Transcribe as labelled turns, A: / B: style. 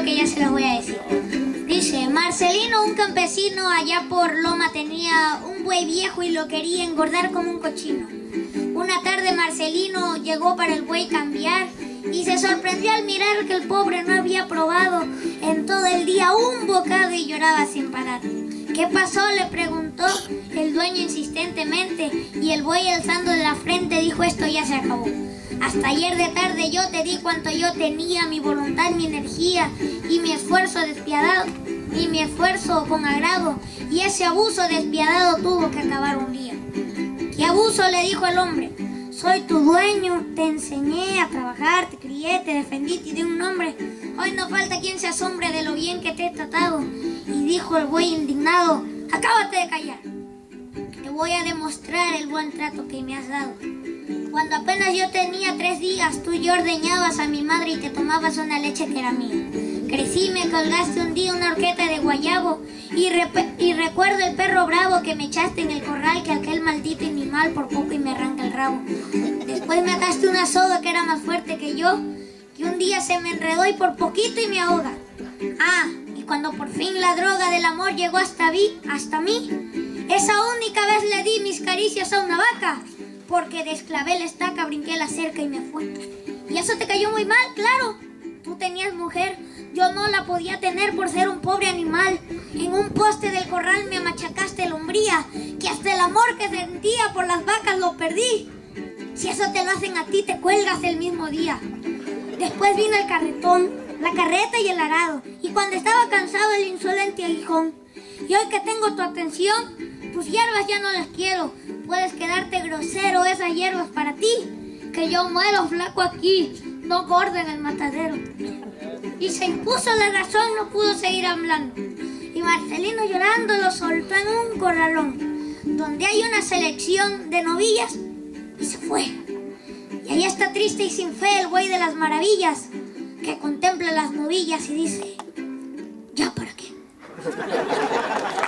A: que ya se las voy a decir. Dice, Marcelino, un campesino allá por Loma, tenía un buey viejo y lo quería engordar como un cochino. Una tarde Marcelino llegó para el buey cambiar y se sorprendió al mirar que el pobre no había probado en todo el día un bocado y lloraba sin parar. ¿Qué pasó?, le preguntó el dueño insistentemente, y el buey alzando la frente dijo, esto ya se acabó. Hasta ayer de tarde yo te di cuanto yo tenía, mi voluntad, mi energía y mi esfuerzo despiadado, y mi esfuerzo con agrado, y ese abuso despiadado tuvo que acabar un día. ¿Qué abuso?, le dijo el hombre. Soy tu dueño, te enseñé a trabajar, te crié, te defendí, te di un nombre. Hoy no falta quien se asombre de lo bien que te he tratado. Y dijo el buey indignado, acábate de callar. Te voy a demostrar el buen trato que me has dado. Cuando apenas yo tenía 3 días, tú y ordeñabas a mi madre y te tomabas una leche que era mía. Crecí, me colgaste un día una horqueta de guayabo y recuerdo el perro bravo que me echaste en el corral, que aquel maldito animal por poco y me arranca el rabo. Después me ataste una soga que era más fuerte que yo, que un día se me enredó y por poquito y me ahoga. Ah, y cuando por fin la droga del amor llegó hasta mí, esa única vez le di mis caricias a una vaca, porque desclavé la estaca, brinqué la cerca y me fue. Y eso te cayó muy mal, claro. Tú tenías mujer, yo no la podía tener por ser un pobre animal. En un poste del corral me machacaste la hombría, que hasta el amor que sentía por las vacas lo perdí. Si eso te lo hacen a ti, te cuelgas el mismo día. Después vino el carretón, la carreta y el arado, y cuando estaba cansado el insolente aguijón. Y hoy que tengo tu atención, tus hierbas ya no las quiero. Puedes quedarte grosero, esas hierbas para ti, que yo muero flaco aquí, no gordo en el matadero. Y se impuso la razón, no pudo seguir hablando. Y Marcelino llorando lo soltó en un corralón, donde hay una selección de novillas, y se fue. Y ahí está triste y sin fe el buey de las maravillas, que contempla las novillas y dice, ¿ya para qué?